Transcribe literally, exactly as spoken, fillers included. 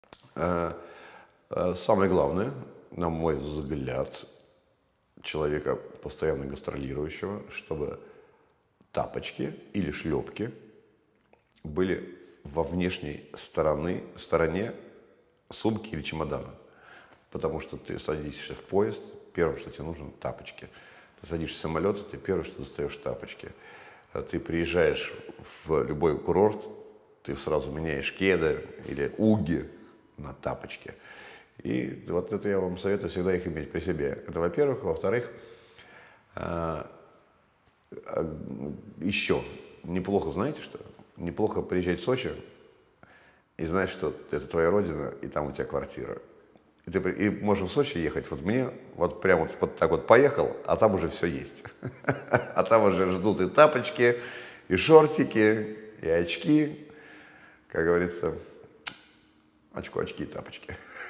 Э, э, Самое главное, на мой взгляд, человека, постоянно гастролирующего, чтобы тапочки или шлепки были во внешней стороны, стороне сумки или чемодана. Потому что ты садишься в поезд, первым, что тебе нужно, тапочки. Ты садишься в самолет, ты первое, что достаешь, тапочки. Ты приезжаешь в любой курорт, ты сразу меняешь кеды или уги на тапочки. И вот это я вам советую всегда их иметь при себе. Это во-первых. Во-вторых, еще неплохо, знаете что? Неплохо приезжать в Сочи и знать, что это твоя родина, и там у тебя квартира. И, ты, и можешь в Сочи ехать, вот мне, вот прям вот, вот так вот поехал, а там уже все есть. А там уже ждут и тапочки, и шортики, и очки. Как говорится, очко, очки и тапочки.